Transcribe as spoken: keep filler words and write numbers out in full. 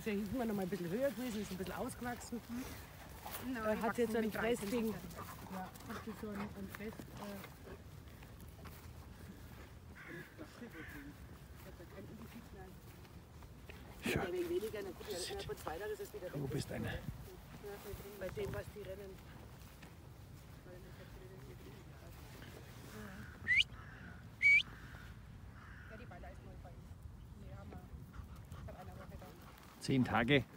ist ja hinten noch mal ein bisschen höher gewesen, ist ein bisschen ausgewachsen. No, äh, hat jetzt so einen Fressding. Ja. Hat jetzt so einen, einen Fress. Äh, Ja. ein wenig weniger, na gut, ja, von zwei Tagen ist es wieder weg. Du bist eine. Bei dem, was die rennen. Ja, die Baller ist neu bei ihm. Die haben wir. Ich habe eine Woche da. Zehn Tage.